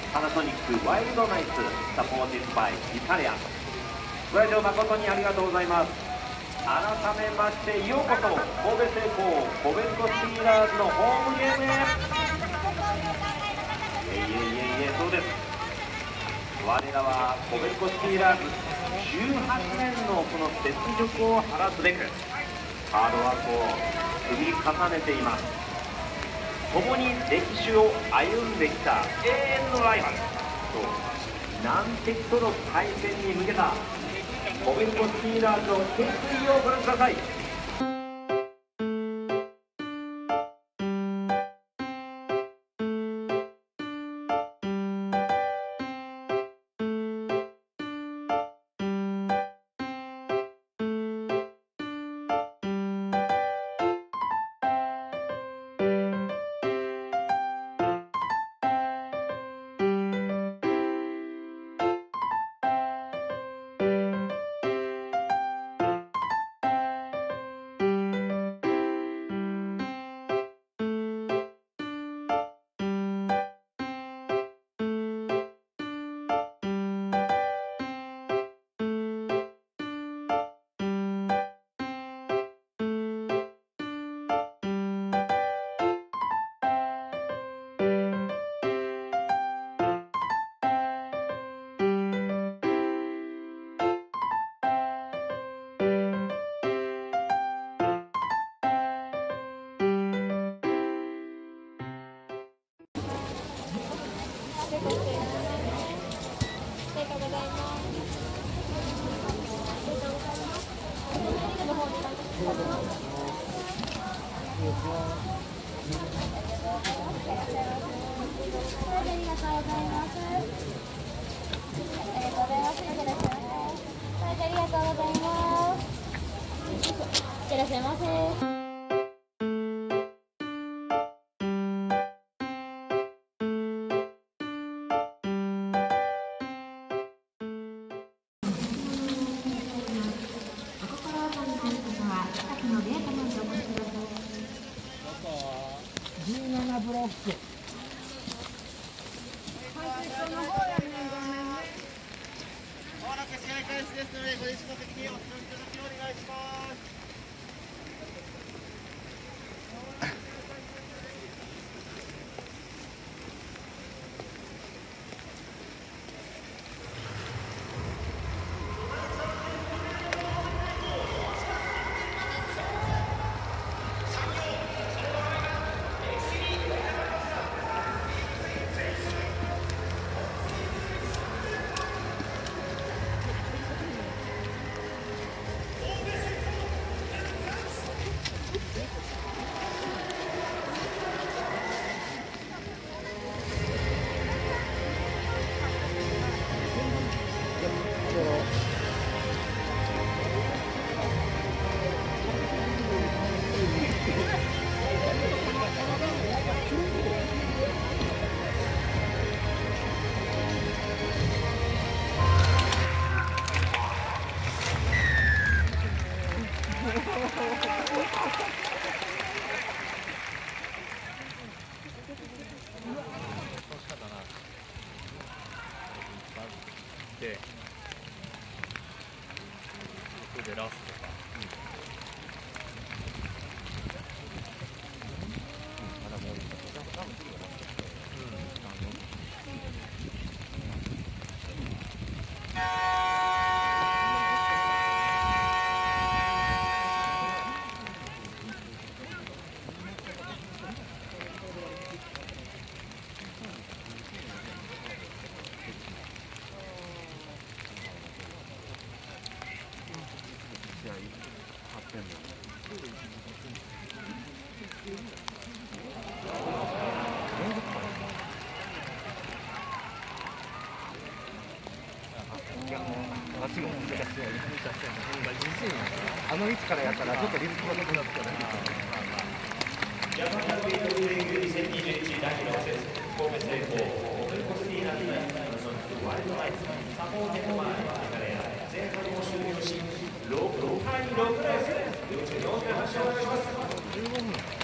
パナソニックワイルドナイツサポーティッドバイイタリアン。ご来場誠にありがとうございます。改めましてようこそ神戸製鋼コベルコスティーラーズのホームゲームへ。そうです。我らはコベルコスティーラーズ18年のこの雪辱を晴らすべくハードワークを積み重ねています。共に歴史を歩んできた永遠のライバルと難敵との対戦に向けたコベルコスティーラーズの決意をご覧ください。 いらっしゃいませ。 17ブロック。 まもなく試合開始ですので、ご自身の席にお座りいただきお願いします。 で、ここでラストか。まだもう一個。多分次がラスト。 私も難しいあの位置からやったらちょっとリスクが高くなってジャパンフィールドリーグ2021第6節神戸製鋼コベルコスティーラーズワイルドナイツサポーテッドバイ前半を終了し6回6レース両チームの発車をお願いします。 15分